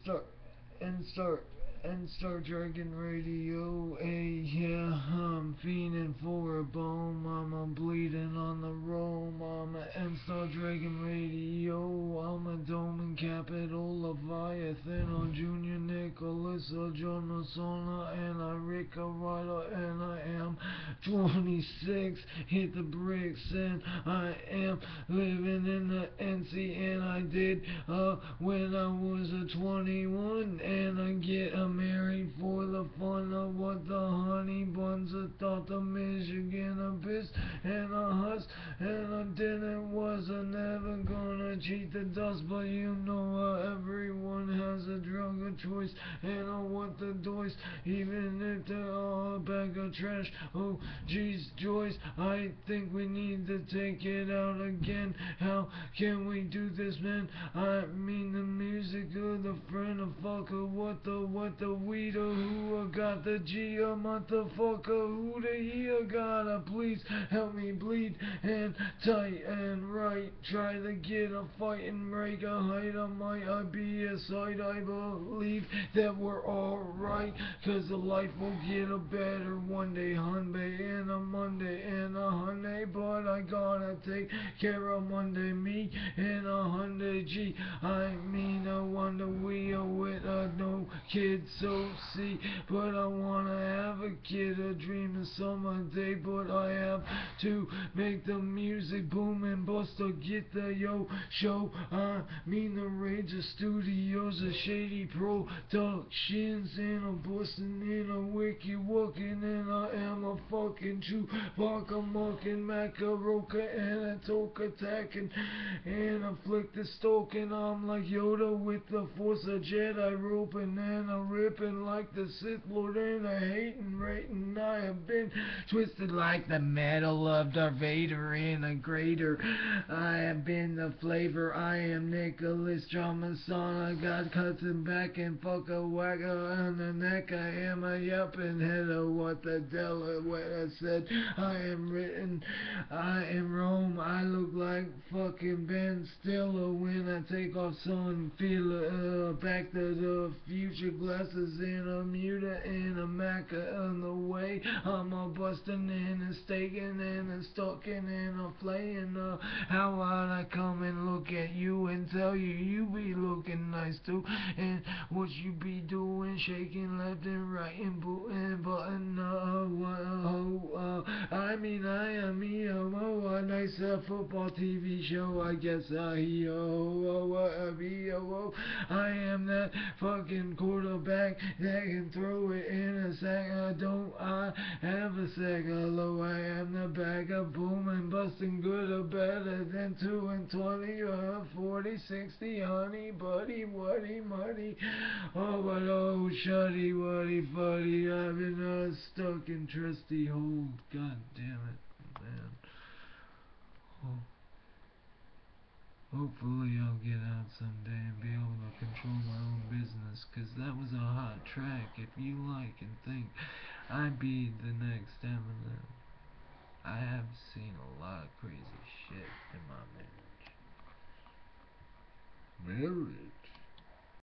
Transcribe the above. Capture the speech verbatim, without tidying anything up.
start and start and start drinking radio. Hey, yeah, I'm fiending for a bone, mama, bleeding on the road, mama, and start drinking radio. I'm a dome and capital Leviathan on Junior Nicholas, a Jonasona, and I Rick a Ryder, and I am twenty-six. Hit the bricks, and I am living in the N C, and I did uh when I was a twenty-one, and I get a married for the fun of what the honey buns. I thought the Michigan abyss and a husk, and I didn't was I never gonna cheat the dust, but you know uh, everyone has a drug of choice, and I want the doors, even if they're all a bag of trash. Oh geez, Joyce, I think we need to take it out again. How can we do this, man? I mean the music of the friend of fucker, what the what the weeder, who got the G, a motherfucker, who the here gotta please help me bleed and tight and right, try to get a fight and break a height. I might I be a sight, I believe that we're alright, cause the life will get a better one day, Hyundai and a Monday and a Hyundai, but I gotta take care of Monday, me and a Hyundai G. I mean I wonder we are with a no kid, so see, but I wanna have a kid, a dream of summer day, but I have to make the music boom and bust or get the yo show. I mean the Ranger Studios, a shady productions, and I'm busting in a wiki walking, and I am a fucking true Baka mucking Macaroka and a toke attacking and a flick the stoking. I'm like Yoda with the force of Jedi roping, and a ripping like the Sith Lord, and a hating rating. I have been twisted like the metal of Darth Vader in a greater. I have been the flavor. I am Nicholas Johnson. I got cuts and back and fuck a whacker on the neck. I am a yupping head of what the devil what I said. I am written. I am Rome. I look like fucking Ben Stiller when I take off sun. Feel uh, back to the future glasses in a muta in a maca on the way. I'm a busting in and staking and a stalking and a flaying. Uh, how would I come and look at you and tell you you be looking nice too, and what you be doing, shaking left and right and booting button. Uh, what a hoe. Uh, I mean I am me a mo a nice uh, football T V show. I guess I he oh what a be oh I am that fucking quarterback that can throw it in a sack. I don't I have a sack. Hello, I am the bag of boom and busting good or better than two and twenty or forty, sixty, honey, buddy, wuddy, muddy. Oh, but oh, shuddy, wuddy, fuddy. I've been uh, stuck in trusty hold. God damn it, man. Oh. Hopefully I'll get out someday and be able to control my own business, cause that was a hot track. If you like and think I'd be the next Eminem, I have seen a lot of crazy shit in my marriage. Marriage.